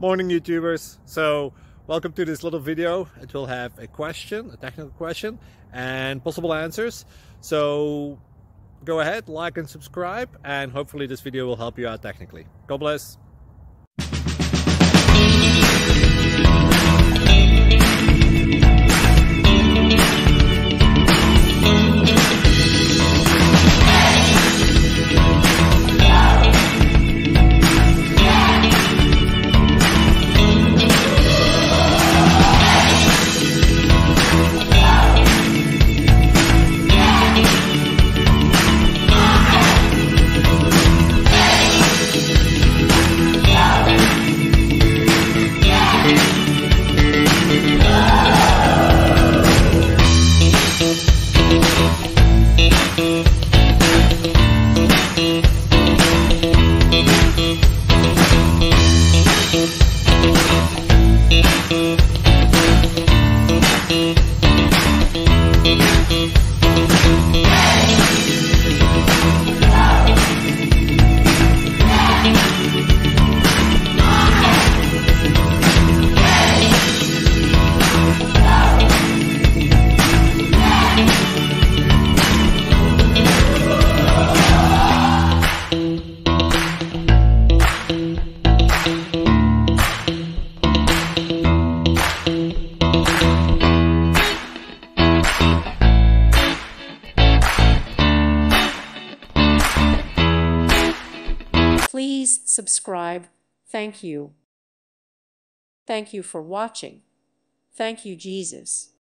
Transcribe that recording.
Morning YouTubers. So welcome to this little video. It will have a question, a technical question, and possible answers. So go ahead, like and subscribe, and hopefully this video will help you out technically. God bless. Please subscribe. Thank you. Thank you for watching. Thank you, Jesus.